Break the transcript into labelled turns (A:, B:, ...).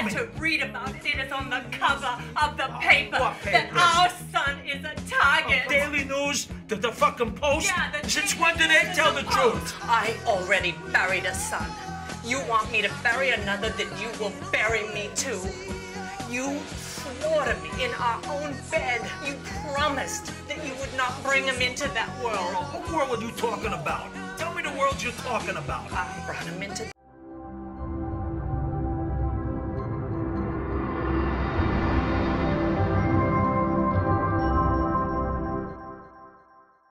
A: had to read about it. It is on the cover of the paper
B: what
A: that
B: papers?
A: our son is a target.
B: Daily News? The fucking Post?
A: Yeah, the
B: Since
A: Daily
B: when do they
A: News
B: tell
A: and
B: the
A: the
B: truth?
A: I already buried a son. You want me to bury another, then you will bury me too. You swore to me in our own bed. You promised that you would not bring him into that world.
B: What world are you talking about? Tell me the world you're talking about.
A: I brought him into